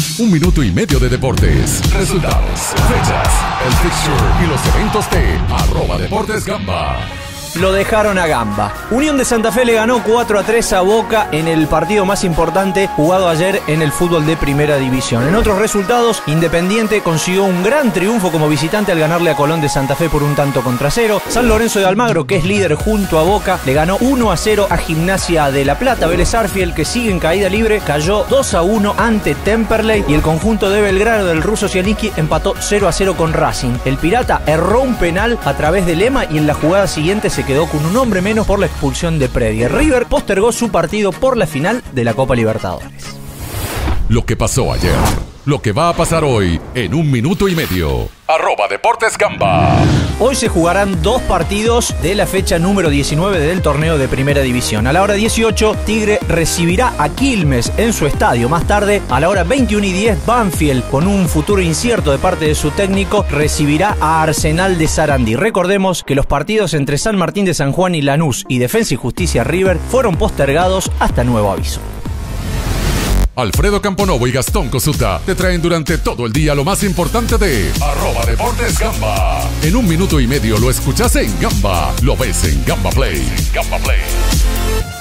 Un minuto y medio de deportes, resultados, fechas, el fixture y los eventos de @DeportesGamba. Lo dejaron a gamba. Unión de Santa Fe le ganó 4-3 a Boca en el partido más importante jugado ayer en el fútbol de Primera División. En otros resultados, Independiente consiguió un gran triunfo como visitante al ganarle a Colón de Santa Fe por 1-0. San Lorenzo de Almagro, que es líder junto a Boca, le ganó 1-0 a Gimnasia de La Plata. Vélez Arfiel, que sigue en caída libre, cayó 2-1 ante Temperley, y el conjunto de Belgrano del ruso Zielinski empató 0-0 con Racing. El Pirata erró un penal a través de Lema y en la jugada siguiente se quedó con un hombre menos por la expulsión de Predier. River postergó su partido por la final de la Copa Libertadores. Lo que pasó ayer, lo que va a pasar hoy en un minuto y medio. @DeportesGamba. Hoy se jugarán dos partidos de la fecha número 19 del torneo de Primera División. A la hora 18, Tigre recibirá a Quilmes en su estadio. Más tarde, a la hora 21:10, Banfield, con un futuro incierto de parte de su técnico, recibirá a Arsenal de Sarandí. Recordemos que los partidos entre San Martín de San Juan y Lanús y Defensa y Justicia River fueron postergados hasta nuevo aviso. Alfredo Camponovo y Gastón Cosuta te traen durante todo el día lo más importante de @DeportesGamba. En un minuto y medio lo escuchas en Gamba, lo ves en Gamba Play.